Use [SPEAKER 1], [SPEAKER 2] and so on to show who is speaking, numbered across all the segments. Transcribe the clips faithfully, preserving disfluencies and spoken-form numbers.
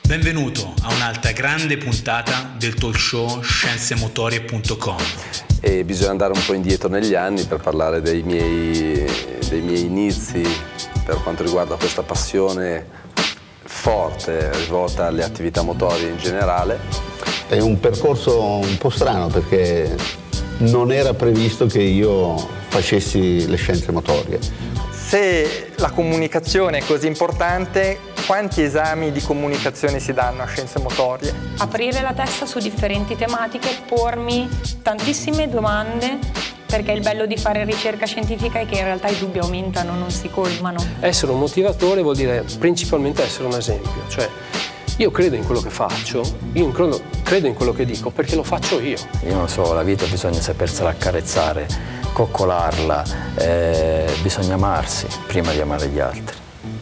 [SPEAKER 1] Benvenuto a un'altra grande puntata del talk show scienze motorie punto com.
[SPEAKER 2] E bisogna andare un po' indietro negli anni per parlare dei miei, dei miei inizi per quanto riguarda questa passione forte rivolta alle attività motorie in generale.
[SPEAKER 3] È un percorso un po' strano perché non era previsto che io facessi le scienze motorie.
[SPEAKER 4] Se la comunicazione è così importante, quanti esami di comunicazione si danno a scienze motorie?
[SPEAKER 5] Aprire la testa su differenti tematiche, pormi tantissime domande, perché il bello di fare ricerca scientifica è che in realtà i dubbi aumentano, non si colmano.
[SPEAKER 6] Essere un motivatore vuol dire principalmente essere un esempio, cioè io credo in quello che faccio, io credo, credo in quello che dico perché lo faccio io.
[SPEAKER 7] Io non so, la vita bisogna sapersela accarezzare, coccolarla, eh, bisogna amarsi prima di amare gli altri.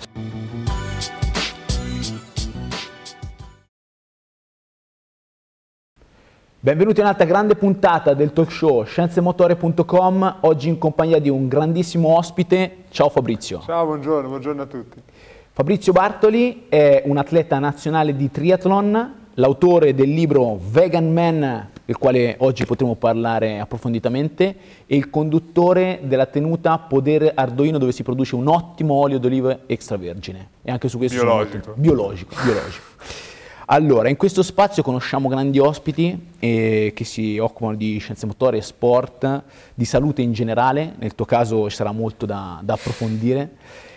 [SPEAKER 8] Benvenuti in un'altra grande puntata del talk show scienze motorie punto com, oggi in compagnia di un grandissimo ospite. Ciao Fabrizio.
[SPEAKER 9] Ciao, buongiorno, buongiorno a tutti.
[SPEAKER 8] Fabrizio Bartoli è un atleta nazionale di triathlon, l'autore del libro Vegan Man, del quale oggi potremo parlare approfonditamente, e il conduttore della tenuta Poder Arduino, dove si produce un ottimo olio d'oliva extravergine. E anche su questo
[SPEAKER 9] biologico.
[SPEAKER 8] Molto... biologico, biologico. Allora, in questo spazio conosciamo grandi ospiti eh, che si occupano di scienze motorie, sport, di salute in generale. Nel tuo caso ci sarà molto da, da approfondire.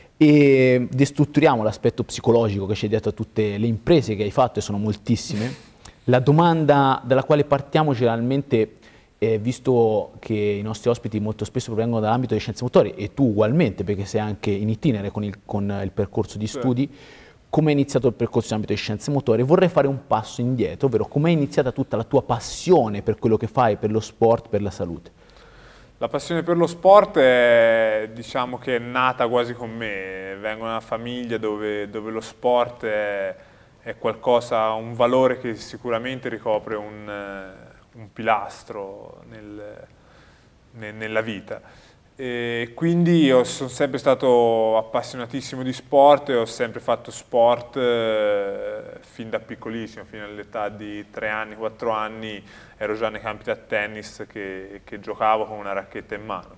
[SPEAKER 8] E destrutturiamo l'aspetto psicologico che c'è dietro a tutte le imprese che hai fatto, e sono moltissime. La domanda dalla quale partiamo generalmente, eh, visto che i nostri ospiti molto spesso provengono dall'ambito delle scienze motorie, e tu ugualmente, perché sei anche in itinere con il, con il percorso di studi, sì. Come è iniziato il percorso in ambito di scienze motorie? Vorrei fare un passo indietro, ovvero come è iniziata tutta la tua passione per quello che fai, per lo sport, per la salute?
[SPEAKER 9] La passione per lo sport è, diciamo che è nata quasi con me. Vengo da una famiglia dove, dove lo sport è, è qualcosa, un valore che sicuramente ricopre un, un pilastro nel, nel, nella vita. E quindi io sono sempre stato appassionatissimo di sport e ho sempre fatto sport eh, fin da piccolissimo, fino all'età di tre anni, quattro anni ero già nei campi da tennis che, che giocavo con una racchetta in mano.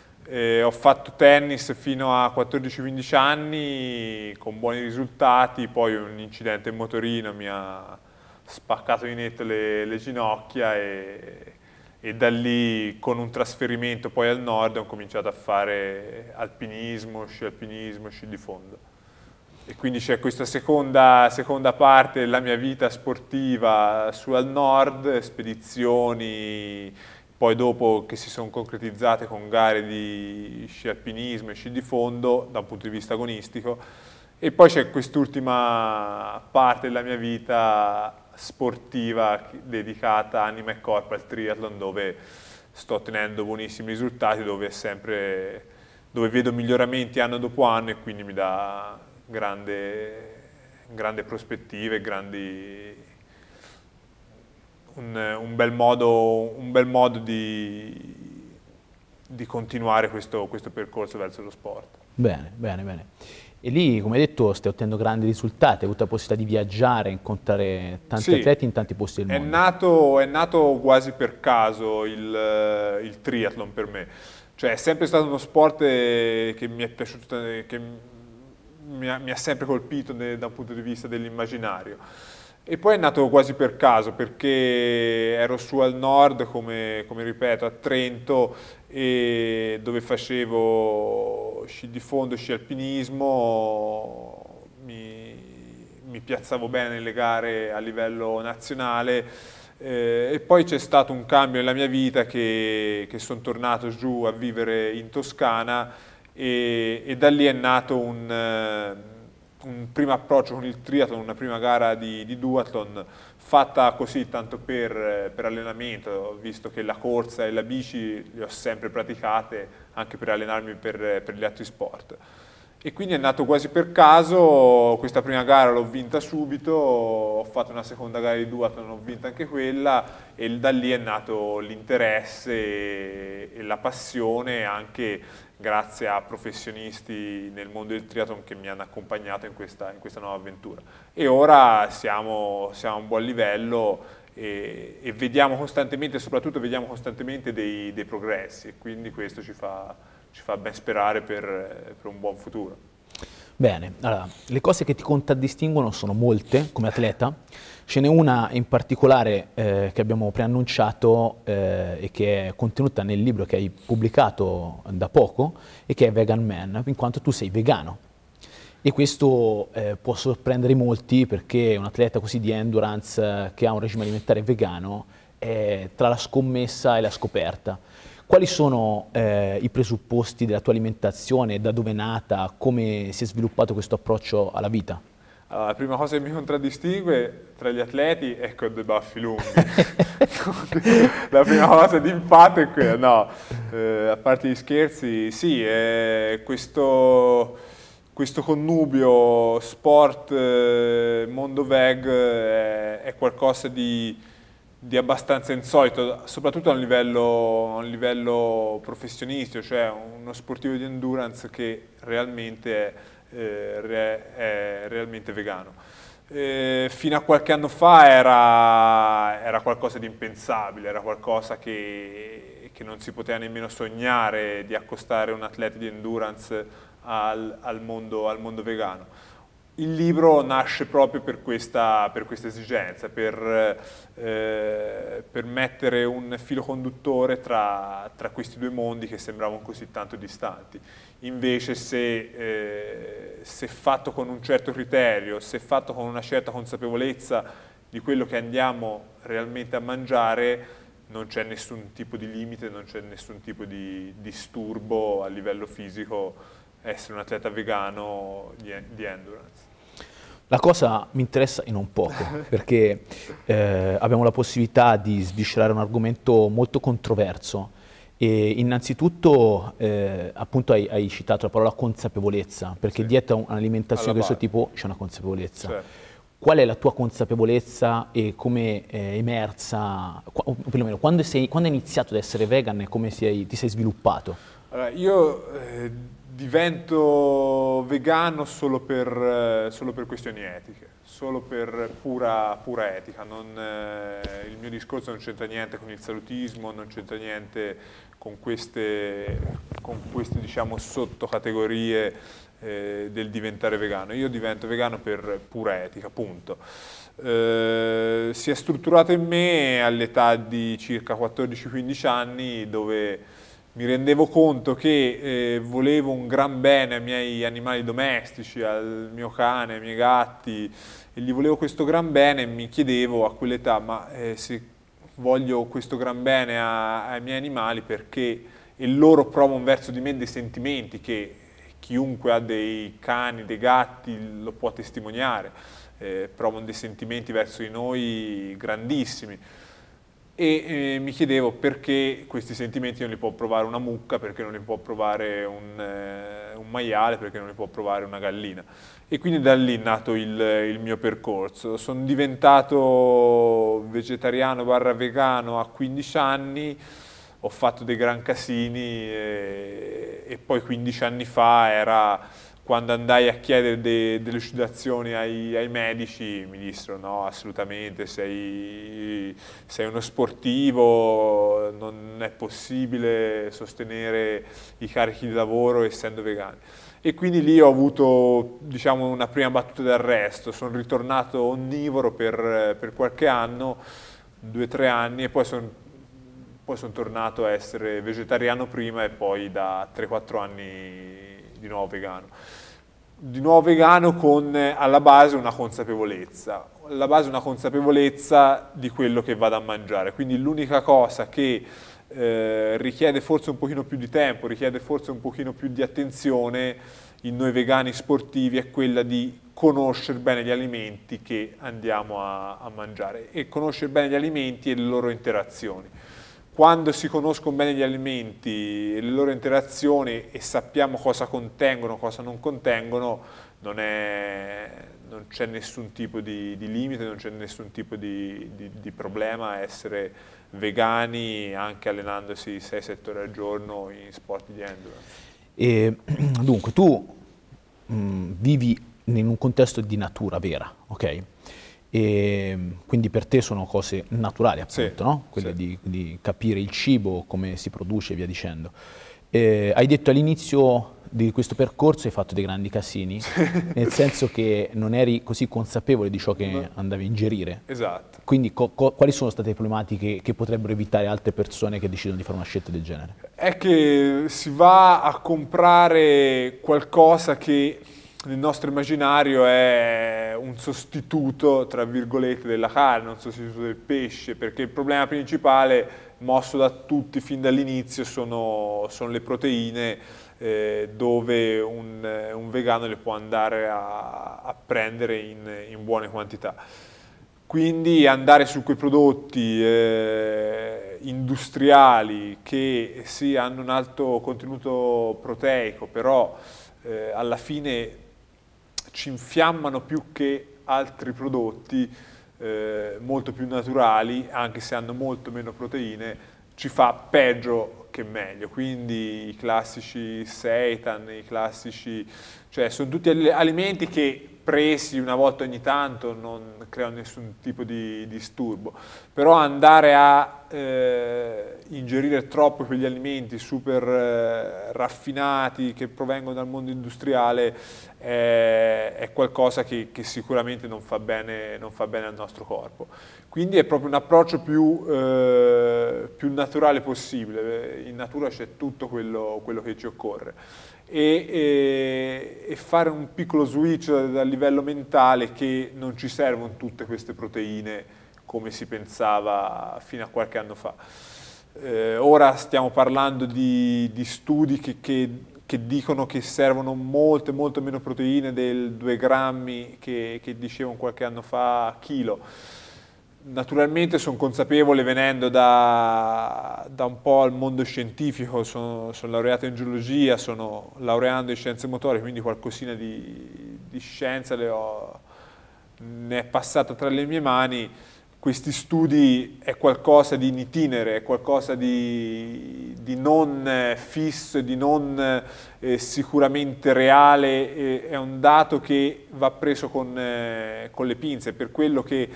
[SPEAKER 9] E ho fatto tennis fino a quattordici quindici anni con buoni risultati, poi un incidente in motorino mi ha spaccato di netto le, le ginocchia e e da lì con un trasferimento poi al nord ho cominciato a fare alpinismo, sci alpinismo, sci di fondo. E quindi c'è questa seconda, seconda parte della mia vita sportiva su al nord, spedizioni, poi dopo che si sono concretizzate con gare di sci alpinismo e sci di fondo da un punto di vista agonistico. E poi c'è quest'ultima parte della mia vita sportiva dedicata anima e corpo al triathlon, dove sto ottenendo buonissimi risultati, dove, sempre, dove vedo miglioramenti anno dopo anno e quindi mi dà grande, grande prospettive, grandi, un, un bel modo, un bel modo di, di continuare questo, questo percorso verso lo sport.
[SPEAKER 8] Bene, bene, bene. E lì, come hai detto, stai ottenendo grandi risultati, hai avuto la possibilità di viaggiare, incontrare tanti sì, atleti in tanti posti del
[SPEAKER 9] è
[SPEAKER 8] mondo.
[SPEAKER 9] Nato, è nato quasi per caso il, il triathlon per me. Cioè è sempre stato uno sport che mi è piaciuto, che mi ha, mi ha sempre colpito da un punto di vista dell'immaginario. E poi è nato quasi per caso, perché ero su al nord, come, come ripeto, a Trento, e dove facevo sci di fondo, sci alpinismo, mi, mi piazzavo bene nelle gare a livello nazionale, eh, e poi c'è stato un cambio nella mia vita che, che sono tornato giù a vivere in Toscana e, e da lì è nato un... un primo approccio con il triathlon, una prima gara di, di duathlon fatta così tanto per, per allenamento, visto che la corsa e la bici le ho sempre praticate anche per allenarmi per, per gli altri sport. E quindi è nato quasi per caso, questa prima gara l'ho vinta subito, ho fatto una seconda gara di duathlon, ho vinto anche quella e da lì è nato l'interesse e, e la passione, anche grazie a professionisti nel mondo del triathlon che mi hanno accompagnato in questa, in questa nuova avventura. E ora siamo, siamo a un buon livello e, e vediamo costantemente, soprattutto vediamo costantemente dei, dei progressi, e quindi questo ci fa, ci fa ben sperare per, per un buon futuro.
[SPEAKER 8] Bene, allora, le cose che ti contraddistinguono sono molte come atleta, ce n'è una in particolare eh, che abbiamo preannunciato eh, e che è contenuta nel libro che hai pubblicato da poco e che è Vegan Man, in quanto tu sei vegano. E questo eh, può sorprendere molti perché un atleta così di endurance eh, che ha un regime alimentare vegano è tra la scommessa e la scoperta. Quali sono eh, i presupposti della tua alimentazione, da dove è nata, come si è sviluppato questo approccio alla vita?
[SPEAKER 9] Allora, la prima cosa che mi contraddistingue tra gli atleti è che ho dei baffi lunghi. La prima cosa di impatto è quella, no, eh, a parte gli scherzi, sì, è questo, questo connubio sport, eh, mondo veg è, è qualcosa di, di abbastanza insolito, soprattutto a un livello, a un livello professionistico, cioè uno sportivo di endurance che realmente è Eh, re, è realmente vegano. Eh, fino a qualche anno fa era, era qualcosa di impensabile, era qualcosa che, che non si poteva nemmeno sognare di accostare un atleta di endurance al, al, mondo, al mondo vegano. Il libro nasce proprio per questa, per questa esigenza, per, eh, per mettere un filo conduttore tra, tra questi due mondi che sembravano così tanto distanti. Invece se, eh, se fatto con un certo criterio, se fatto con una certa consapevolezza di quello che andiamo realmente a mangiare, non c'è nessun tipo di limite, non c'è nessun tipo di disturbo a livello fisico essere un atleta vegano di, di endurance.
[SPEAKER 8] La cosa mi interessa e non poco, perché eh, abbiamo la possibilità di sviscerare un argomento molto controverso. E innanzitutto, eh, appunto, hai, hai citato la parola consapevolezza, perché sì, dietro un'alimentazione di questo tipo c'è una consapevolezza. Certo. Qual è la tua consapevolezza e come è emersa, o perlomeno quando, sei, quando hai iniziato ad essere vegan e come sei, ti sei sviluppato?
[SPEAKER 9] Allora, io eh, divento vegano solo per, eh, solo per questioni etiche, solo per pura, pura etica. Non, eh, il mio discorso non c'entra niente con il salutismo, non c'entra niente con queste, con queste diciamo, sottocategorie eh, del diventare vegano. Io divento vegano per pura etica, punto. Eh, si è strutturato in me all'età di circa quattordici quindici anni, dove mi rendevo conto che eh, volevo un gran bene ai miei animali domestici, al mio cane, ai miei gatti, e gli volevo questo gran bene e mi chiedevo a quell'età, ma eh, se voglio questo gran bene a, ai miei animali perché e loro provano verso di me dei sentimenti che chiunque ha dei cani, dei gatti lo può testimoniare, eh, provano dei sentimenti verso di noi grandissimi. E eh, mi chiedevo perché questi sentimenti non li può provare una mucca, perché non li può provare un, eh, un maiale, perché non li può provare una gallina. E quindi da lì è nato il, il mio percorso. Sono diventato vegetariano barra vegano a quindici anni, ho fatto dei gran casini e, e poi quindici anni fa era quando andai a chiedere de, delle lucidazioni ai, ai medici, mi dissero no, assolutamente, sei, sei uno sportivo, non è possibile sostenere i carichi di lavoro essendo vegani. E quindi lì ho avuto, diciamo, una prima battuta d'arresto, sono ritornato onnivoro per, per qualche anno, due o tre anni, e poi sono poi son tornato a essere vegetariano prima e poi da tre quattro anni di nuovo vegano. Di nuovo vegano con alla base una consapevolezza, alla base una consapevolezza di quello che vado a mangiare, quindi l'unica cosa che eh, richiede forse un pochino più di tempo, richiede forse un pochino più di attenzione in noi vegani sportivi è quella di conoscere bene gli alimenti che andiamo a, a mangiare e conoscere bene gli alimenti e le loro interazioni. quando si conoscono bene gli alimenti, le loro interazioni e sappiamo cosa contengono, cosa non contengono, non è, non c'è nessun tipo di, di limite, non c'è nessun tipo di, di, di problema a essere vegani anche allenandosi sei sette ore al giorno in sport di endurance.
[SPEAKER 8] E, dunque, tu mh, vivi in un contesto di natura vera, ok? E quindi per te sono cose naturali, appunto,
[SPEAKER 9] sì,
[SPEAKER 8] no? Quelle
[SPEAKER 9] sì.
[SPEAKER 8] di, di capire il cibo, come si produce e via dicendo. E hai detto all'inizio di questo percorso hai fatto dei grandi casini, nel senso che non eri così consapevole di ciò che no. andavi a ingerire.
[SPEAKER 9] Esatto.
[SPEAKER 8] Quindi co co quali sono state le problematiche che potrebbero evitare altre persone che decidono di fare una scelta del genere?
[SPEAKER 9] È che si va a comprare qualcosa che nel nostro immaginario è un sostituto, tra virgolette, della carne, un sostituto del pesce, perché il problema principale, mosso da tutti fin dall'inizio, sono, sono le proteine, eh, dove un, un vegano le può andare a, a prendere in, in buone quantità. Quindi andare su quei prodotti eh, industriali che sì, hanno un alto contenuto proteico, però eh, alla fine ci infiammano più che altri prodotti eh, molto più naturali, anche se hanno molto meno proteine, ci fa peggio che meglio. Quindi i classici seitan, i classici, cioè sono tutti alimenti che presi una volta ogni tanto non creano nessun tipo di disturbo, però andare a eh, ingerire troppo quegli alimenti super eh, raffinati che provengono dal mondo industriale è, è qualcosa che, che sicuramente non fa bene, non fa bene al nostro corpo. Quindi è proprio un approccio più, eh, più naturale possibile. In natura c'è tutto quello, quello che ci occorre. E, e, e fare un piccolo switch dal livello mentale che non ci servono tutte queste proteine come si pensava fino a qualche anno fa. Eh, ora stiamo parlando di, di studi che, che, che dicono che servono molte, molto meno proteine del due grammi che, che dicevano qualche anno fa a chilo. Naturalmente sono consapevole, venendo da, da un po' al mondo scientifico, sono, sono laureato in geologia, sono laureando in scienze motorie, quindi qualcosina di, di scienza le ho, ne è passata tra le mie mani. Questi studi è qualcosa di in itinere, è qualcosa di, di non fisso e di non eh, sicuramente reale, eh, è un dato che va preso con, eh, con le pinze, per quello che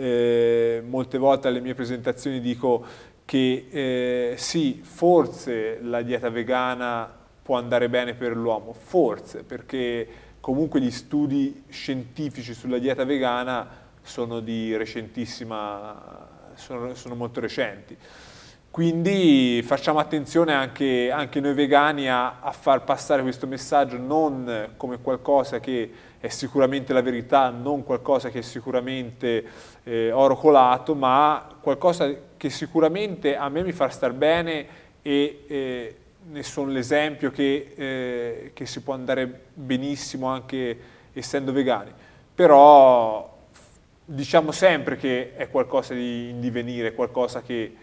[SPEAKER 9] eh, molte volte alle mie presentazioni dico che eh, sì, forse la dieta vegana può andare bene per l'uomo, forse, perché comunque gli studi scientifici sulla dieta vegana sono di recentissima, sono, sono molto recenti. Quindi facciamo attenzione anche, anche noi vegani a, a far passare questo messaggio non come qualcosa che è sicuramente la verità, non qualcosa che è sicuramente eh, oro colato, ma qualcosa che sicuramente a me mi fa star bene e eh, ne sono l'esempio che, eh, che si può andare benissimo anche essendo vegani. Però diciamo sempre che è qualcosa di in divenire, qualcosa che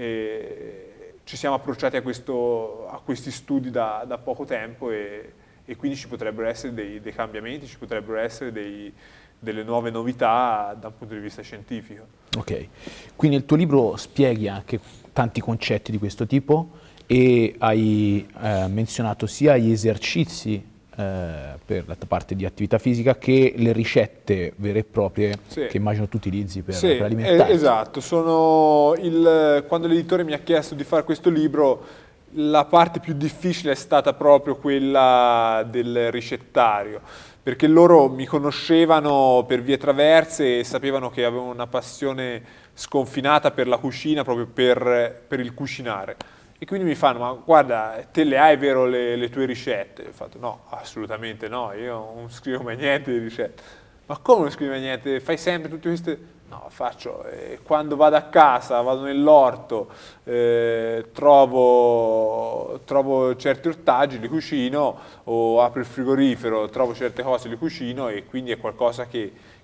[SPEAKER 9] eh, ci siamo approcciati a, questo, a questi studi da, da poco tempo e, e quindi ci potrebbero essere dei, dei cambiamenti, ci potrebbero essere dei, delle nuove novità da un punto di vista scientifico. Ok,
[SPEAKER 8] quindi nel tuo libro spieghi anche tanti concetti di questo tipo e hai eh, menzionato sia gli esercizi Eh, per la parte di attività fisica che le ricette vere e proprie, sì, che immagino tu utilizzi per,
[SPEAKER 9] sì,
[SPEAKER 8] per alimentarti.
[SPEAKER 9] Eh, esatto, sono il, quando l'editore mi ha chiesto di fare questo libro la parte più difficile è stata proprio quella del ricettario, perché loro mi conoscevano per vie traverse e sapevano che avevo una passione sconfinata per la cucina, proprio per, per il cucinare. E quindi mi fanno, ma guarda, te le hai vero le, le tue ricette? Ho fatto, no, assolutamente no, io non scrivo mai niente di ricette. Ma come non scrivi mai niente? Fai sempre tutte queste... No, faccio, eh, quando vado a casa, vado nell'orto, eh, trovo, trovo certi ortaggi, li cucino, o apro il frigorifero, trovo certe cose, li cucino e quindi è qualcosa che,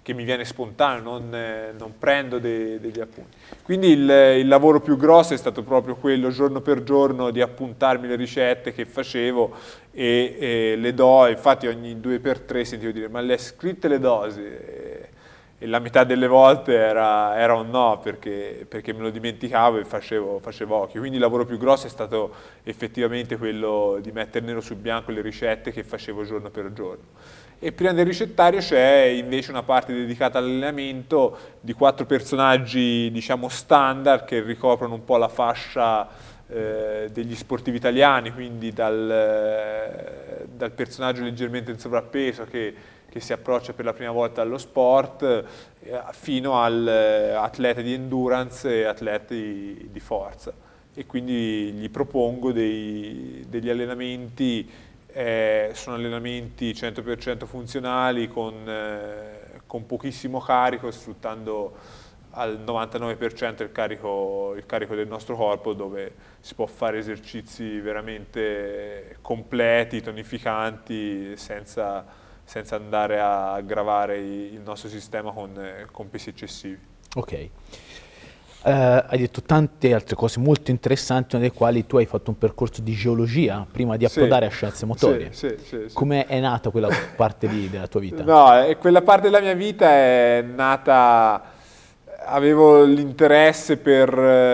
[SPEAKER 9] che mi viene spontaneo, non, eh, non prendo de, degli appunti. Quindi il, il lavoro più grosso è stato proprio quello, giorno per giorno, di appuntarmi le ricette che facevo e, e le do, infatti ogni due per tre sentivo dire ma le hai scritte le dosi? E, e la metà delle volte era, era un no, perché, perché me lo dimenticavo e facevo, facevo occhio. Quindi il lavoro più grosso è stato effettivamente quello di mettere nero su bianco le ricette che facevo giorno per giorno. E prima del ricettario c'è invece una parte dedicata all'allenamento di quattro personaggi, diciamo, standard, che ricoprono un po' la fascia eh, degli sportivi italiani, quindi dal, eh, dal personaggio leggermente in sovrappeso che, che si approccia per la prima volta allo sport, eh, fino all'atleta di endurance e atleti di, di forza. E quindi gli propongo dei, degli allenamenti. Eh, sono allenamenti cento per cento funzionali con, eh, con pochissimo carico, sfruttando al novantanove per cento il carico, il carico del nostro corpo, dove si può fare esercizi veramente completi, tonificanti, senza, senza andare a aggravare il nostro sistema con, con pesi eccessivi.
[SPEAKER 8] Ok. Uh, hai detto tante altre cose molto interessanti, una delle quali tu hai fatto un percorso di geologia prima di approdare sì, a scienze motorie.
[SPEAKER 9] Sì, sì, sì, sì.
[SPEAKER 8] Come è nata quella parte lì della tua vita?
[SPEAKER 9] No, quella parte della mia vita è nata, avevo l'interesse per,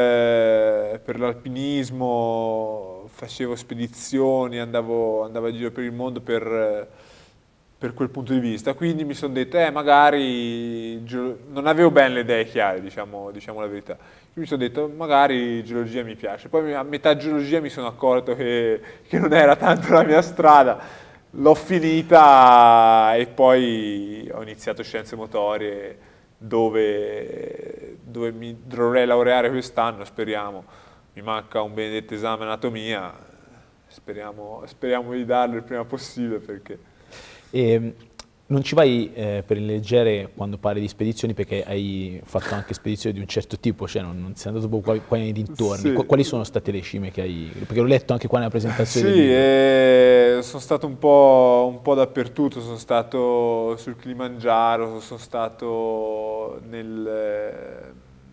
[SPEAKER 9] per l'alpinismo, facevo spedizioni, andavo, andavo a giro per il mondo per... per quel punto di vista, quindi mi sono detto, eh, magari, non avevo bene le idee chiare, diciamo, diciamo la verità, quindi mi sono detto, magari geologia mi piace, poi a metà geologia mi sono accorto che, che non era tanto la mia strada, l'ho finita e poi ho iniziato scienze motorie, dove, dove mi dovrei laureare quest'anno, speriamo, mi manca un benedetto esame anatomia, speriamo, speriamo di darlo il prima possibile, perché...
[SPEAKER 8] E non ci vai eh, per leggere quando parli di spedizioni, perché hai fatto anche spedizioni di un certo tipo, cioè non, non sei andato proprio qua, qua nei dintorni. Sì. Quali sono state le cime che hai... Perché l'ho letto anche qua nella presentazione.
[SPEAKER 9] Sì, eh, sono stato un po', un po' dappertutto, sono stato sul Kilimangiaro, sono stato nel...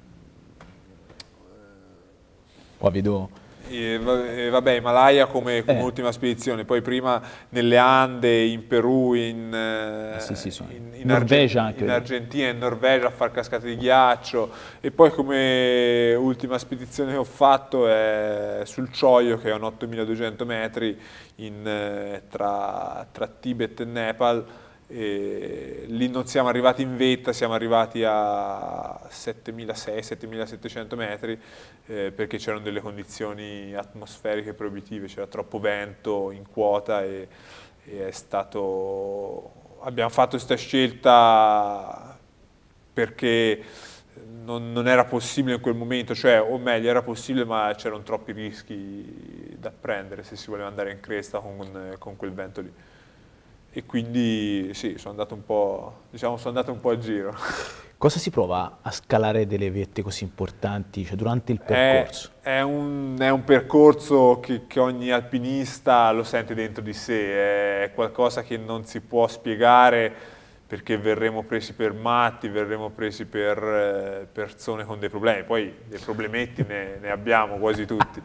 [SPEAKER 8] Qua vedo...
[SPEAKER 9] E, vabbè, Himalaya come, come eh. ultima spedizione, poi prima nelle Ande, in Perù, in, eh, sì, sì, in, in,
[SPEAKER 8] Norvegia
[SPEAKER 9] Argen- in Argentina, in Norvegia a far cascate di ghiaccio, e poi come ultima spedizione che ho fatto è sul Choyo, che è un ottomiladuecento metri in, eh, tra, tra Tibet e Nepal. E lì non siamo arrivati in vetta, siamo arrivati a settemilaseicento settemilasettecento metri, eh, perché c'erano delle condizioni atmosferiche proibitive, c'era troppo vento in quota e, e è stato, abbiamo fatto questa scelta perché non, non era possibile in quel momento, cioè, o meglio era possibile ma c'erano troppi rischi da prendere se si voleva andare in cresta con, con quel vento lì. E quindi sì, sono andato un po', diciamo, sono andato un po' a giro.
[SPEAKER 8] Cosa si prova a scalare delle vette così importanti, cioè durante il percorso?
[SPEAKER 9] È, è, un, è un percorso che, che ogni alpinista lo sente dentro di sé, è qualcosa che non si può spiegare, perché verremo presi per matti, verremo presi per eh, persone con dei problemi, poi dei problemetti ne, ne abbiamo quasi tutti.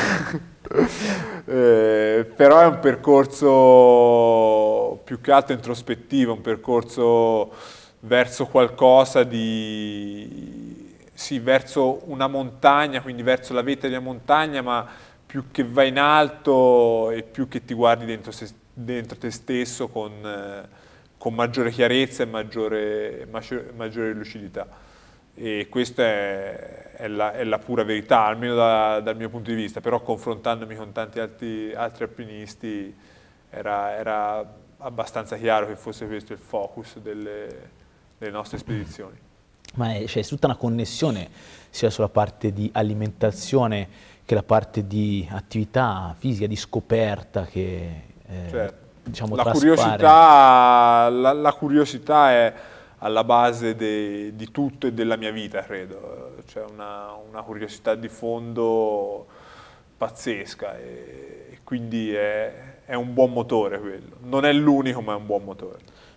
[SPEAKER 9] eh, però è un percorso più che altro introspettivo, un percorso verso qualcosa di... sì, verso una montagna, quindi verso la vetta della montagna, ma più che vai in alto e più che ti guardi dentro, se, dentro te stesso con... Eh, con maggiore chiarezza e maggiore, maggiore lucidità. E questa è, è, la, è la pura verità, almeno da, dal mio punto di vista, però confrontandomi con tanti altri, altri alpinisti era, era abbastanza chiaro che fosse questo il focus delle, delle nostre spedizioni.
[SPEAKER 8] Ma è, c'è tutta una connessione sia sulla parte di alimentazione che la parte di attività fisica, di scoperta che... Eh,
[SPEAKER 9] certo.
[SPEAKER 8] Diciamo,
[SPEAKER 9] la, curiosità, la, la curiosità è alla base de, di tutto e della mia vita, credo. C'è una, una curiosità di fondo pazzesca e, e quindi è, è un buon motore quello. Non è l'unico, ma è un buon motore.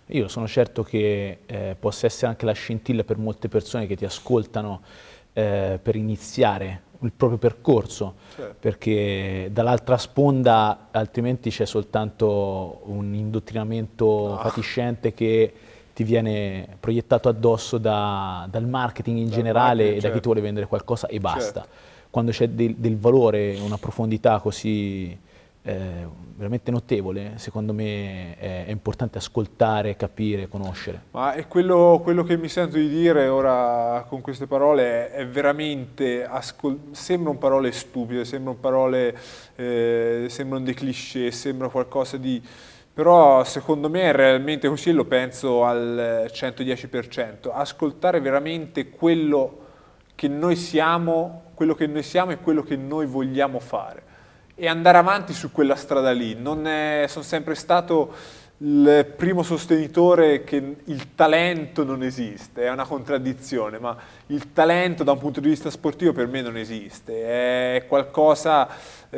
[SPEAKER 8] Io sono certo che eh, possa essere anche la scintilla per molte persone che ti ascoltano eh, per iniziare il proprio percorso, certo. Perché dall'altra sponda altrimenti c'è soltanto un indottrinamento no. fatiscente che ti viene proiettato addosso da, dal marketing in da generale marketing, e certo. da chi ti vuole vendere qualcosa e basta. Certo. Quando c'è del, del valore, una profondità così eh, veramente notevole, secondo me è, è importante ascoltare, capire, conoscere.
[SPEAKER 9] Ma è quello, quello che mi sento di dire ora con queste parole è veramente, sembrano parole stupide, sembrano parole, eh, sembrano dei cliché, sembra qualcosa di... Però secondo me è realmente così, lo penso al centodieci per cento. Ascoltare veramente quello che noi siamo, quello che noi siamo e quello che noi vogliamo fare. E andare avanti su quella strada lì. Non è, sono sempre stato il primo sostenitore che il talento non esiste, è una contraddizione, ma il talento da un punto di vista sportivo per me non esiste, è qualcosa,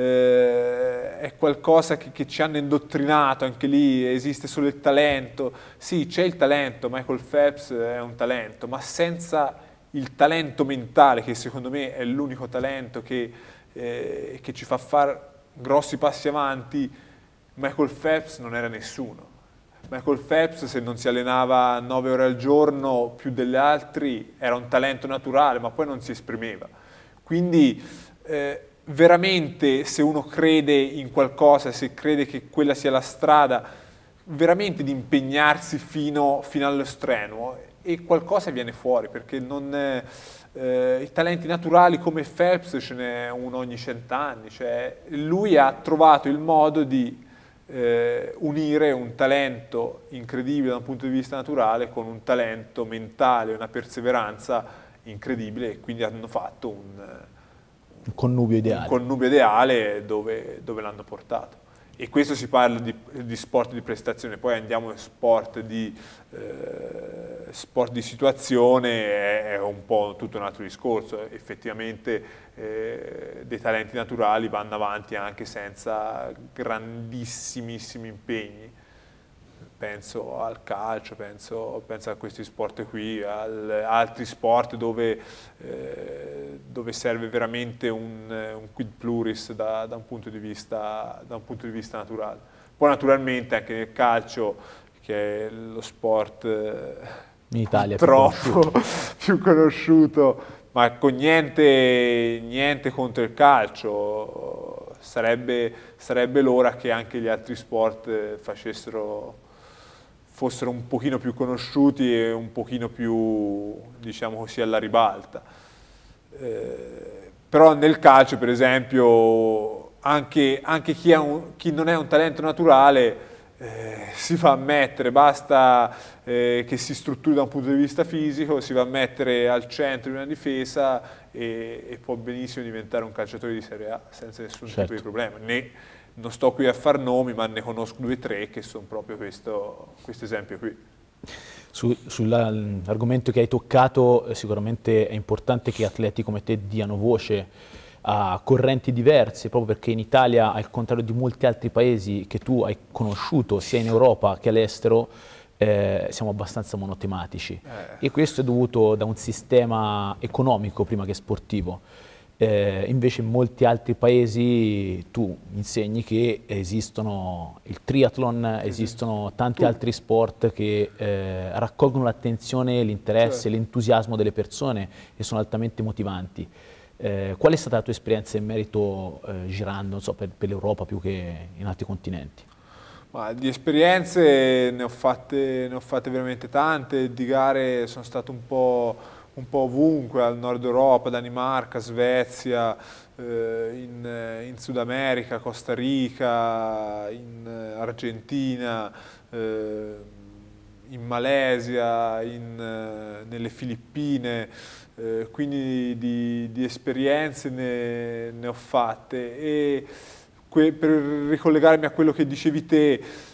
[SPEAKER 9] eh, è qualcosa che, che ci hanno indottrinato, anche lì esiste solo il talento. Sì, c'è il talento, Michael Phelps è un talento, ma senza il talento mentale, che secondo me è l'unico talento che, eh, che ci fa fare grossi passi avanti, Michael Phelps non era nessuno. Michael Phelps, se non si allenava nove ore al giorno più degli altri, era un talento naturale, ma poi non si esprimeva. Quindi eh, veramente se uno crede in qualcosa, se crede che quella sia la strada, veramente di impegnarsi fino, fino allo strenuo, e qualcosa viene fuori, perché non... È, Eh, i talenti naturali come Phelps ce n'è uno ogni cent'anni, cioè lui ha trovato il modo di eh, unire un talento incredibile da un punto di vista naturale con un talento mentale, una perseveranza incredibile, e quindi hanno fatto un,
[SPEAKER 8] un connubio ideale,
[SPEAKER 9] un connubio ideale dove, dove l'hanno portato. E questo si parla di, di sport di prestazione, poi andiamo a sport di, eh, sport di situazione, è un po' tutto un altro discorso. Effettivamente eh, dei talenti naturali vanno avanti anche senza grandissimissimi impegni. Penso al calcio, penso, penso a questi sport qui, ad altri sport dove, eh, dove serve veramente un, un quid pluris da, da, un punto di vista, da un punto di vista naturale. Poi naturalmente anche nel calcio, che è lo sport
[SPEAKER 8] in Italia
[SPEAKER 9] troppo
[SPEAKER 8] più,
[SPEAKER 9] più conosciuto, ma con niente, niente contro il calcio, sarebbe, sarebbe l'ora che anche gli altri sport facessero... fossero un pochino più conosciuti e un pochino più, diciamo così, alla ribalta. Eh, però nel calcio, per esempio, anche, anche chi, un, chi non è un talento naturale eh, si fa ammettere, basta eh, che si strutturi da un punto di vista fisico, si va a mettere al centro di una difesa e, e può benissimo diventare un calciatore di Serie A senza nessun certo. tipo di problema. Ne, Non sto qui a far nomi, ma ne conosco due o tre che sono proprio questo, questo esempio qui.
[SPEAKER 8] Su, sull'argomento che hai toccato, eh, sicuramente è importante che atleti come te diano voce a correnti diverse, proprio perché in Italia, al contrario di molti altri paesi che tu hai conosciuto, sia in Europa che all'estero, eh, siamo abbastanza monotematici. Eh. E questo è dovuto da un sistema economico prima che sportivo. Eh, invece in molti altri paesi tu insegni che esistono il triathlon, esistono tanti altri sport che eh, raccolgono l'attenzione, l'interesse, certo. l'entusiasmo delle persone e sono altamente motivanti. Eh, qual è stata la tua esperienza in merito eh, girando, non so, per, per l'Europa più che in altri continenti?
[SPEAKER 9] Ma di esperienze ne ho fatte, ne ho fatte veramente tante, di gare sono stato un po'... un po' ovunque, al nord Europa, Danimarca, Svezia, eh, in, in Sud America, Costa Rica, in Argentina, eh, in Malesia, in, eh, nelle Filippine, eh, quindi di, di esperienze ne, ne ho fatte. E que, per ricollegarmi a quello che dicevi te,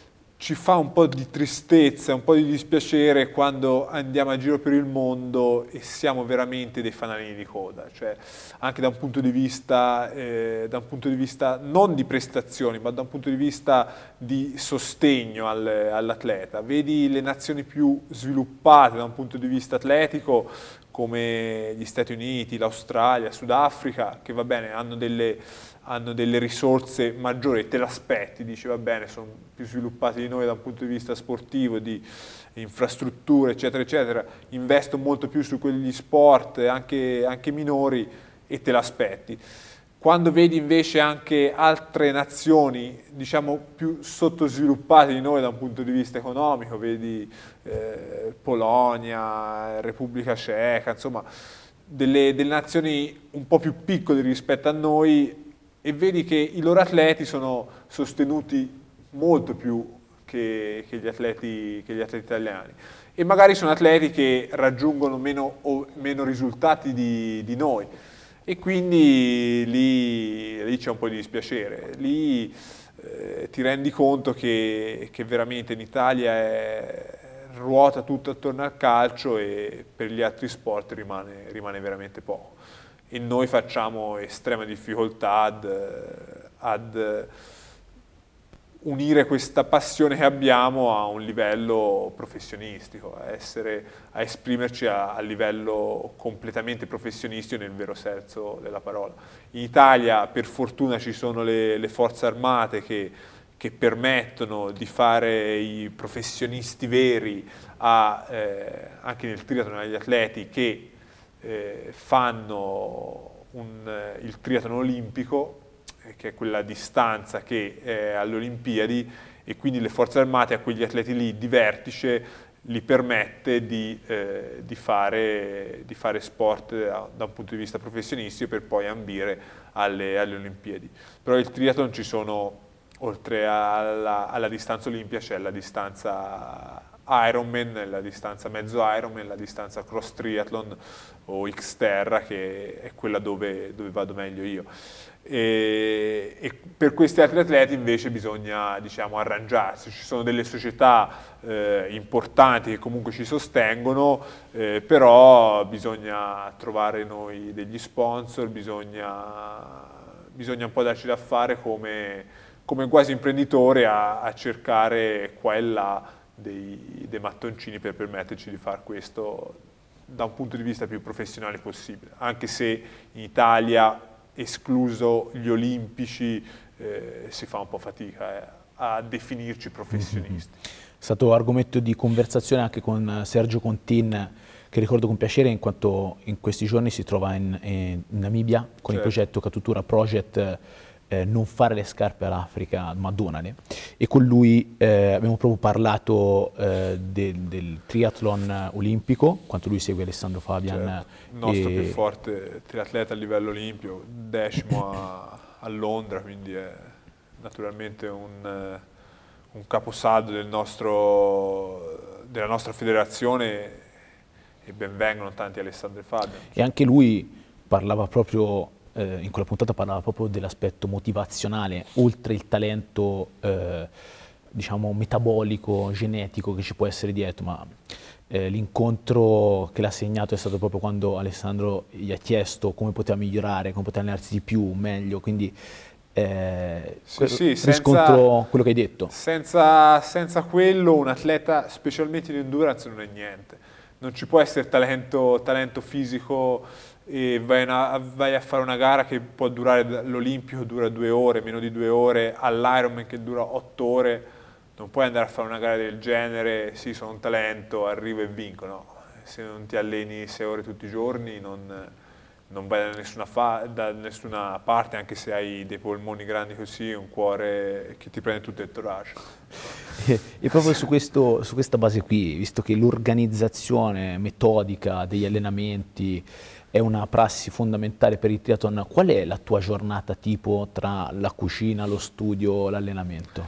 [SPEAKER 9] ci fa un po' di tristezza, un po' di dispiacere quando andiamo a giro per il mondo e siamo veramente dei fanalini di coda, cioè anche da un punto di vista, eh, da un punto di vista non di prestazioni, ma da un punto di vista di sostegno al, all'atleta. Vedi le nazioni più sviluppate da un punto di vista atletico, come gli Stati Uniti, l'Australia, Sudafrica, che va bene, hanno delle, hanno delle risorse maggiori, te l'aspetti, dici va bene, sono più sviluppati di noi da un punto di vista sportivo, di infrastrutture, eccetera, eccetera, investono molto più su quegli sport, anche, anche minori, e te l'aspetti. Quando vedi invece anche altre nazioni, diciamo, più sottosviluppate di noi da un punto di vista economico, vedi eh, Polonia, Repubblica Ceca, insomma, delle, delle nazioni un po' più piccole rispetto a noi, e vedi che i loro atleti sono sostenuti molto più che, che, gli, atleti, che gli atleti italiani. E magari sono atleti che raggiungono meno, o, meno risultati di, di noi. E quindi lì, lì c'è un po' di dispiacere, lì eh, ti rendi conto che, che veramente in Italia è, ruota tutto attorno al calcio e per gli altri sport rimane, rimane veramente poco. E noi facciamo estrema difficoltà ad, ad unire questa passione che abbiamo a un livello professionistico, a, essere, a esprimerci a, a livello completamente professionistico nel vero senso della parola. In Italia per fortuna ci sono le, le forze armate che, che permettono di fare i professionisti veri a, eh, anche nel triathlon, agli atleti che eh, fanno un, il triathlon olimpico, che è quella distanza che è alle Olimpiadi, e quindi le forze armate a quegli atleti lì di vertice li permette di, eh, di, fare, di fare sport da, da un punto di vista professionistico per poi ambire alle, alle Olimpiadi. Però il triathlon ci sono, oltre alla, alla distanza olimpica, c'è la distanza Ironman, la distanza mezzo Ironman, la distanza cross triathlon o Xterra, che è quella dove, dove vado meglio io. E, e per questi altri atleti invece bisogna, diciamo, arrangiarsi. Ci sono delle società eh, importanti che comunque ci sostengono, eh, però bisogna trovare noi degli sponsor, bisogna, bisogna un po' darci da fare come, come quasi imprenditore a, a cercare qua e là dei, dei mattoncini per permetterci di fare questo da un punto di vista più professionale possibile, anche se in Italia, escluso gli olimpici, eh, si fa un po' fatica eh, a definirci professionisti.
[SPEAKER 8] È stato argomento di conversazione anche con Sergio Contin, che ricordo con piacere in quanto in questi giorni si trova in, in Namibia con certo. il progetto Katutura Project, eh, non fare le scarpe all'Africa ma donale, e con lui eh, abbiamo proprio parlato eh, del, del triathlon olimpico, quanto lui segue Alessandro Fabian.
[SPEAKER 9] Certo. Il nostro
[SPEAKER 8] e...
[SPEAKER 9] più forte triatleta a livello olimpico, decimo a, a Londra, quindi è naturalmente un, un caposaldo del nostro, della nostra federazione, e benvengono tanti Alessandro Fabian.
[SPEAKER 8] E anche lui parlava proprio Eh, in quella puntata parlava proprio dell'aspetto motivazionale, oltre il talento eh, diciamo metabolico, genetico che ci può essere dietro, ma eh, l'incontro che l'ha segnato è stato proprio quando Alessandro gli ha chiesto come poteva migliorare, come poteva allenarsi di più, meglio, quindi eh,
[SPEAKER 9] sì, sì,
[SPEAKER 8] riscontro
[SPEAKER 9] senza,
[SPEAKER 8] quello che hai detto.
[SPEAKER 9] Senza, senza quello un atleta, specialmente in endurance, non è niente. Non ci può essere talento, talento fisico e vai, una, vai a fare una gara che può durare, l'Olimpico dura due ore, meno di due ore, all'Ironman che dura otto ore, non puoi andare a fare una gara del genere, sì sono un talento, arrivo e vinco, no. Se non ti alleni sei ore tutti i giorni non, non vai da nessuna, fa, da nessuna parte, anche se hai dei polmoni grandi così, un cuore che ti prende tutto il torace.
[SPEAKER 8] E proprio su, questo, su questa base qui, visto che l'organizzazione metodica degli allenamenti è una prassi fondamentale per il triathlon, qual è la tua giornata tipo tra la cucina, lo studio, l'allenamento?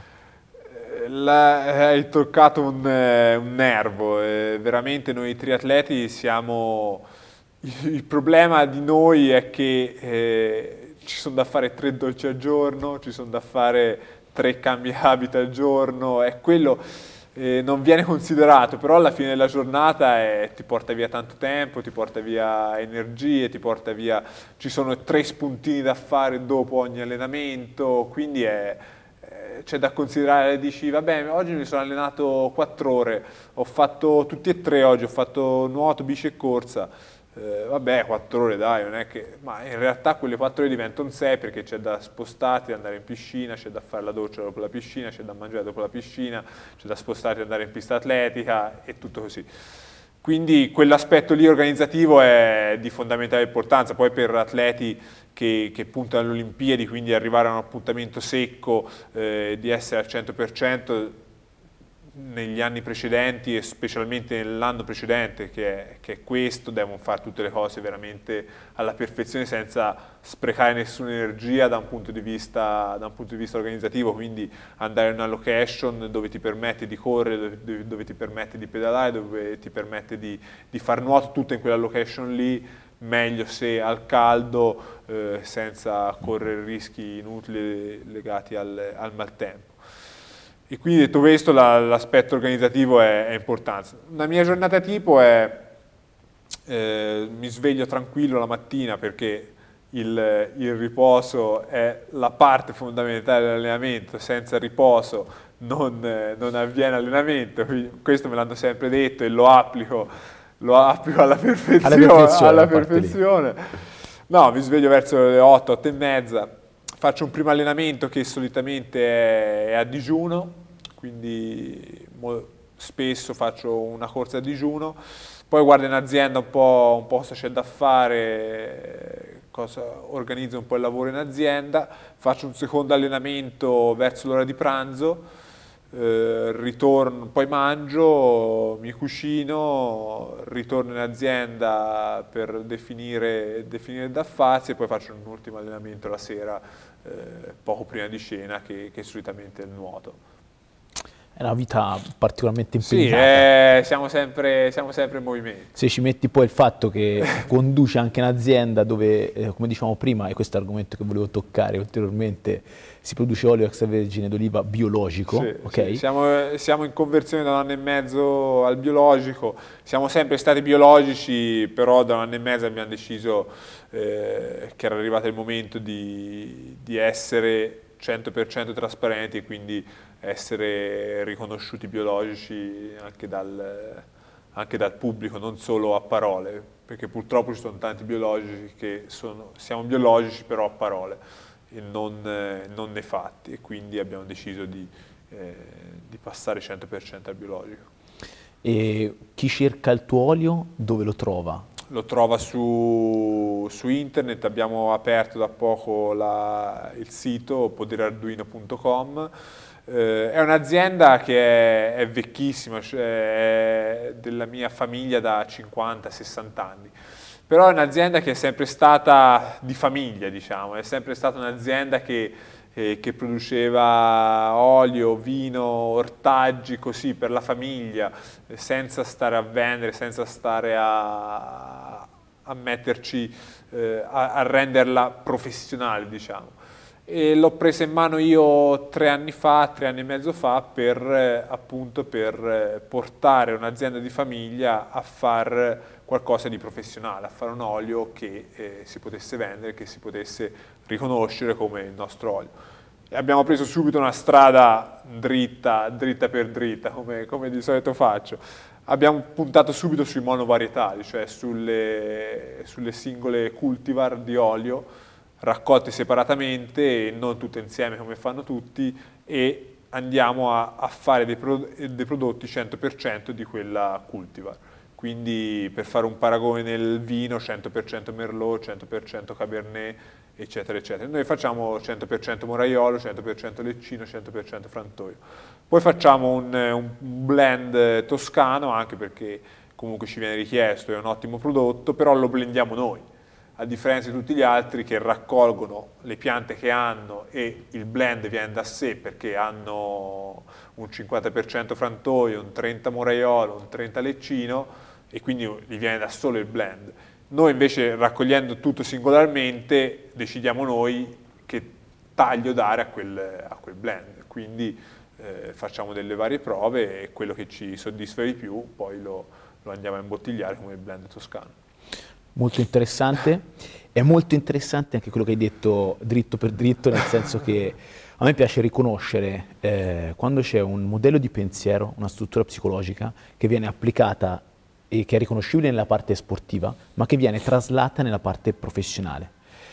[SPEAKER 9] La, hai toccato un, un nervo, eh, veramente noi triatleti siamo... Il problema di noi è che eh, ci sono da fare tre dolci al giorno, ci sono da fare tre cambi abito al giorno, è quello eh, non viene considerato, però alla fine della giornata è, ti porta via tanto tempo, ti porta via energie, ti porta via, ci sono tre spuntini da fare dopo ogni allenamento, quindi è, eh, c'è da considerare, dici vabbè oggi mi sono allenato quattro ore, ho fatto tutti e tre oggi, ho fatto nuoto, bici e corsa. Eh, vabbè, quattro ore dai, non è che... Ma in realtà quelle quattro ore diventano sei perché c'è da spostarti, andare in piscina, c'è da fare la doccia dopo la piscina, c'è da mangiare dopo la piscina, c'è da spostarti e andare in pista atletica e tutto così. Quindi quell'aspetto lì organizzativo è di fondamentale importanza, poi per atleti che, che puntano alle Olimpiadi, quindi arrivare a un appuntamento secco, eh, di essere al cento per cento negli anni precedenti e specialmente nell'anno precedente che è, che è questo, devono fare tutte le cose veramente alla perfezione senza sprecare nessuna energia da un punto di vista, da un punto di vista organizzativo, quindi andare in una location dove ti permette di correre, dove, dove ti permette di pedalare, dove ti permette di, di far nuoto, tutto in quella location lì, meglio se al caldo, eh, senza correre rischi inutili legati al, al maltempo. E quindi detto questo l'aspetto organizzativo è, è importante. La mia giornata tipo è, eh, mi sveglio tranquillo la mattina perché il, il riposo è la parte fondamentale dell'allenamento, senza riposo non, non avviene allenamento, quindi questo me l'hanno sempre detto e lo applico, lo applico alla perfezione. Alla perfezione, alla perfezione. No, mi sveglio verso le otto, otto e mezza. Faccio un primo allenamento che solitamente è, è a digiuno, quindi spesso faccio una corsa a digiuno, poi guardo in azienda un po', un po' cosa c'è da fare, cosa, organizzo un po' il lavoro in azienda, faccio un secondo allenamento verso l'ora di pranzo, eh, ritorno, poi mangio, mi cucino, ritorno in azienda per definire, definire da farsi e poi faccio un ultimo allenamento la sera, eh, poco prima di cena, che, che solitamente è il nuoto.
[SPEAKER 8] È una vita particolarmente impegnata.
[SPEAKER 9] Sì, eh, siamo, sempre, siamo sempre in movimento.
[SPEAKER 8] Se ci metti poi il fatto che conduci anche un'azienda dove, eh, come dicevamo prima, e questo è l'argomento che volevo toccare ulteriormente, si produce olio extravergine d'oliva biologico.
[SPEAKER 9] Sì,
[SPEAKER 8] okay?
[SPEAKER 9] sì. Siamo, siamo in conversione da un anno e mezzo al biologico, siamo sempre stati biologici, però da un anno e mezzo abbiamo deciso eh, che era arrivato il momento di, di essere cento per cento trasparenti e quindi essere riconosciuti biologici anche dal, anche dal pubblico, non solo a parole, perché purtroppo ci sono tanti biologici che sono, siamo biologici però a parole e non, eh, non nei fatti, e quindi abbiamo deciso di, eh, di passare cento per cento al biologico.
[SPEAKER 8] E chi cerca il tuo olio dove lo trova?
[SPEAKER 9] Lo trova su, su internet, abbiamo aperto da poco la, il sito podere arduino punto com. Eh, è un'azienda che è, è vecchissima, cioè è della mia famiglia da cinquanta sessanta anni, però è un'azienda che è sempre stata di famiglia, diciamo, è sempre stata un'azienda che, eh, che produceva olio, vino, ortaggi, così per la famiglia, eh, senza stare a vendere, senza stare a, a metterci, eh, a, a renderla professionale, diciamo. E l'ho presa in mano io tre anni fa, tre anni e mezzo fa, per eh, appunto per eh, portare un'azienda di famiglia a fare qualcosa di professionale, a fare un olio che eh, si potesse vendere, che si potesse riconoscere come il nostro olio. E abbiamo preso subito una strada dritta, dritta per dritta, come, come di solito faccio. Abbiamo puntato subito sui monovarietali, cioè sulle, sulle singole cultivar di olio, raccolte separatamente e non tutte insieme come fanno tutti, e andiamo a, a fare dei, pro, dei prodotti cento per cento di quella cultivar. Quindi per fare un paragone nel vino, cento per cento Merlot, cento per cento Cabernet, eccetera, eccetera. Noi facciamo cento per cento Moraiolo, cento per cento Leccino, cento per cento Frantoio. Poi facciamo un, un blend toscano, anche perché comunque ci viene richiesto, è un ottimo prodotto, però lo blendiamo noi, a differenza di tutti gli altri che raccolgono le piante che hanno e il blend viene da sé perché hanno un cinquanta per cento Frantoio, un trenta Moraiolo, un trenta Leccino, e quindi gli viene da solo il blend. Noi invece, raccogliendo tutto singolarmente, decidiamo noi che taglio dare a quel, a quel blend. quindi eh, facciamo delle varie prove e quello che ci soddisfa di più poi lo, lo andiamo a imbottigliare come il blend toscano.
[SPEAKER 8] Molto interessante. È molto interessante anche quello che hai detto dritto per dritto, nel senso che a me piace riconoscere eh, quando c'è un modello di pensiero, una struttura psicologica che viene applicata e che è riconoscibile nella parte sportiva, ma che viene traslata nella parte professionale.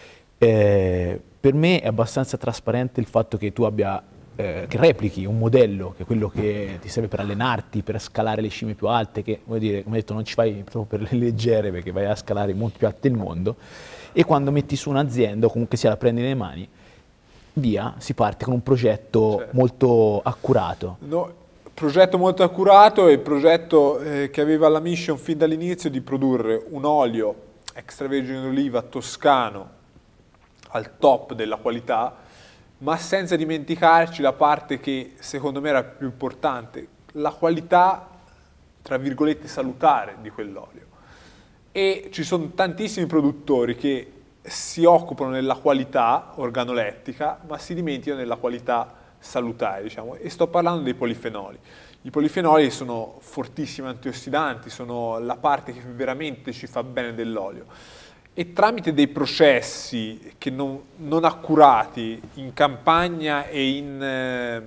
[SPEAKER 8] Eh, per me è abbastanza trasparente il fatto che tu abbia, eh, che replichi un modello, che è quello che ti serve per allenarti, per scalare le cime più alte, che vuol dire, come hai detto, non ci fai proprio per le leggere, perché vai a scalare i monti più alti del mondo, e quando metti su un'azienda o comunque sia la prendi nelle mani, via, si parte con un progetto certo. molto accurato.
[SPEAKER 9] No, progetto molto accurato e il progetto eh, che aveva la mission fin dall'inizio di produrre un olio extravergine d'oliva toscano al top della qualità, ma senza dimenticarci la parte che secondo me era più importante, la qualità, tra virgolette, salutare di quell'olio. E ci sono tantissimi produttori che si occupano della qualità organolettica, ma si dimenticano della qualità salutare, diciamo, e sto parlando dei polifenoli. I polifenoli sono fortissimi antiossidanti, sono la parte che veramente ci fa bene dell'olio. E tramite dei processi che non, non accurati in campagna e in, eh,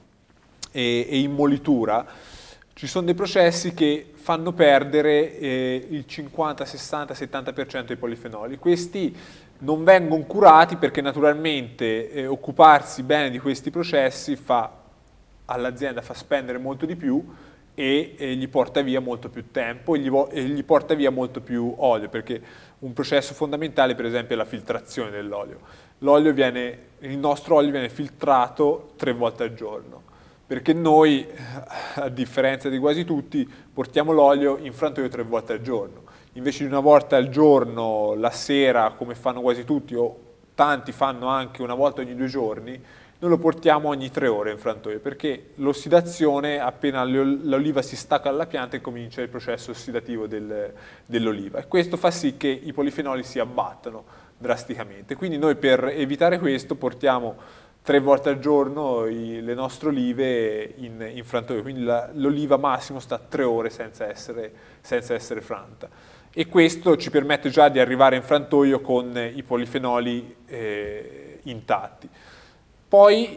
[SPEAKER 9] e, e in molitura, ci sono dei processi che fanno perdere eh, il cinquanta, sessanta, settanta per cento dei polifenoli. Questi non vengono curati perché naturalmente eh, occuparsi bene di questi processi fa all'azienda fa spendere molto di più e, e gli porta via molto più tempo e gli, e gli porta via molto più olio, perché un processo fondamentale per esempio è la filtrazione dell'olio. L'olio viene, il nostro olio viene filtrato tre volte al giorno, perché noi, a differenza di quasi tutti, portiamo l'olio in frantoio tre volte al giorno. Invece di una volta al giorno, la sera, come fanno quasi tutti, o tanti fanno anche una volta ogni due giorni, noi lo portiamo ogni tre ore in frantoio, perché l'ossidazione, appena l'oliva si stacca dalla pianta, comincia il processo ossidativo del, dell'oliva. E questo fa sì che i polifenoli si abbattano drasticamente. Quindi noi per evitare questo portiamo tre volte al giorno i, le nostre olive in, in frantoio, quindi l'oliva massimo sta tre ore senza essere, senza essere franta. E questo ci permette già di arrivare in frantoio con i polifenoli eh, intatti. Poi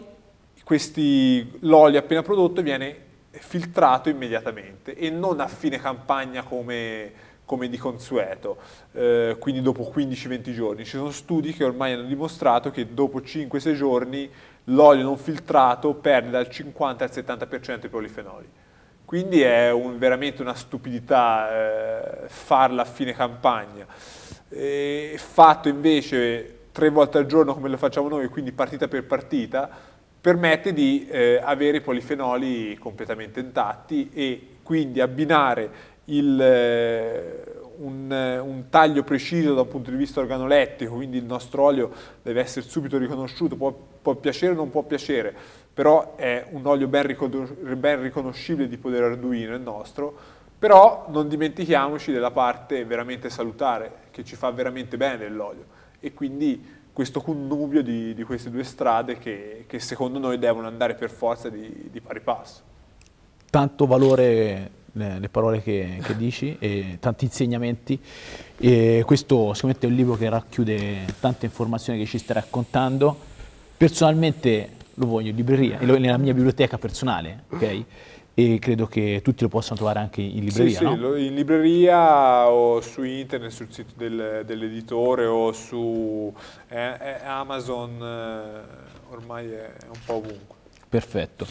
[SPEAKER 9] l'olio appena prodotto viene filtrato immediatamente e non a fine campagna come, come di consueto, eh, quindi dopo quindici venti giorni. Ci sono studi che ormai hanno dimostrato che dopo cinque sei giorni l'olio non filtrato perde dal cinquanta al settanta per cento i polifenoli. Quindi è un, veramente una stupidità eh, farla a fine campagna. E fatto invece tre volte al giorno come lo facciamo noi, quindi partita per partita, permette di eh, avere i polifenoli completamente intatti e quindi abbinare il, eh, un, un taglio preciso da un punto di vista organolettico, quindi il nostro olio deve essere subito riconosciuto, può, può piacere o non può piacere, però è un olio ben, riconos ben riconoscibile di Podere Arduino il nostro, però non dimentichiamoci della parte veramente salutare, che ci fa veramente bene dell'olio. E quindi questo connubio di, di queste due strade che, che secondo noi devono andare per forza di, di pari passo. Tanto valore
[SPEAKER 8] le, le parole che, che dici e tanti insegnamenti. E questo sicuramente è un libro che racchiude tante informazioni che ci stai raccontando. Personalmente lo voglio in libreria, nella mia biblioteca personale, ok? E credo che tutti lo possano trovare anche in libreria,
[SPEAKER 9] sì,
[SPEAKER 8] no?
[SPEAKER 9] Sì, in libreria o su internet, sul sito del, dell'editore o su eh, eh, Amazon, eh, ormai è un po' ovunque.
[SPEAKER 8] Perfetto.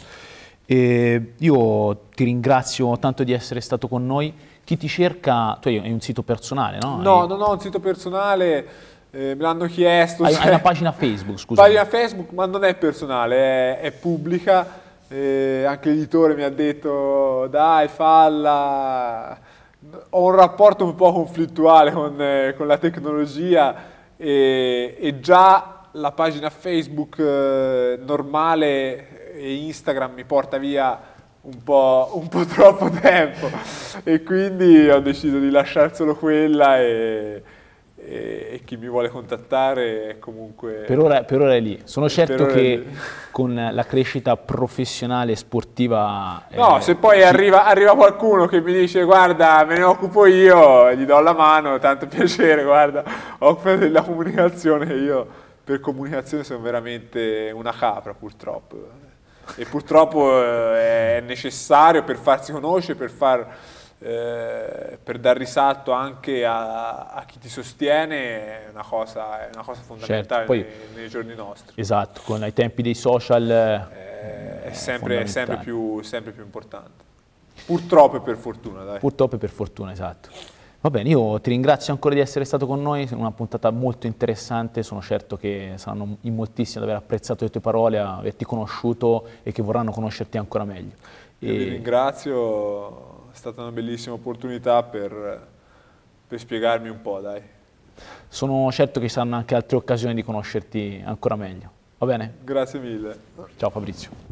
[SPEAKER 8] E io ti ringrazio tanto di essere stato con noi. Chi ti cerca, tu hai un sito personale, no?
[SPEAKER 9] No,
[SPEAKER 8] hai...
[SPEAKER 9] non ho un sito personale, eh, me l'hanno chiesto.
[SPEAKER 8] Hai,
[SPEAKER 9] cioè...
[SPEAKER 8] hai una pagina Facebook, scusa.
[SPEAKER 9] Pagina Facebook, ma non è personale, è, è pubblica. Eh, anche l'editore mi ha detto dai falla, ho un rapporto un po' conflittuale con, eh, con la tecnologia e, e già la pagina Facebook eh, normale e Instagram mi porta via un po', un po' troppo tempo e quindi ho deciso di lasciare solo quella e, e, e chi mi vuole contattare è comunque...
[SPEAKER 8] Per ora, per ora è lì. Sono certo che
[SPEAKER 9] lì.
[SPEAKER 8] Con la crescita professionale e sportiva...
[SPEAKER 9] No,
[SPEAKER 8] eh,
[SPEAKER 9] se poi
[SPEAKER 8] ci...
[SPEAKER 9] arriva, arriva qualcuno che mi dice guarda me ne occupo io, gli do la mano, tanto piacere, guarda, occupa della comunicazione, io per comunicazione sono veramente una capra purtroppo. E purtroppo eh, è necessario per farsi conoscere, per far... Eh, per dar risalto anche a, a chi ti sostiene è una cosa, è una cosa fondamentale, certo, poi, nei, nei giorni nostri.
[SPEAKER 8] Esatto, con ai tempi dei social
[SPEAKER 9] eh, è, sempre, è sempre, più, sempre più importante. Purtroppo e per fortuna, dai.
[SPEAKER 8] Purtroppo e per fortuna, esatto. Va bene, io ti ringrazio ancora di essere stato con noi, una puntata molto interessante, sono certo che saranno in moltissimi ad aver apprezzato le tue parole, averti conosciuto e che vorranno conoscerti ancora meglio.
[SPEAKER 9] Io
[SPEAKER 8] e...
[SPEAKER 9] vi ringrazio. È stata una bellissima opportunità per, per spiegarmi un po', dai.
[SPEAKER 8] Sono certo che ci saranno anche altre occasioni di conoscerti ancora meglio. Va bene?
[SPEAKER 9] Grazie mille.
[SPEAKER 8] Ciao Fabrizio.